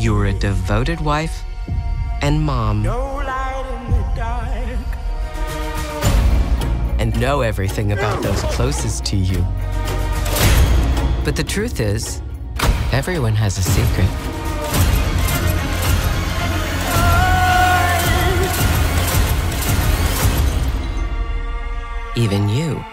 You're a devoted wife and mom. No light in the dark. And know everything about those closest to you. But the truth is, everyone has a secret. Even you.